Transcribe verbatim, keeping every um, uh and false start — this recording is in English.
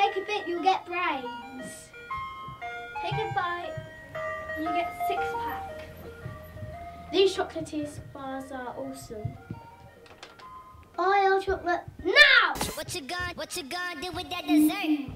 take a bit, you'll get brains. Take a bite, and you get six pack. These chocolatier bars are awesome. I'll chocolate now! What you gonna, what you gonna do with that dessert?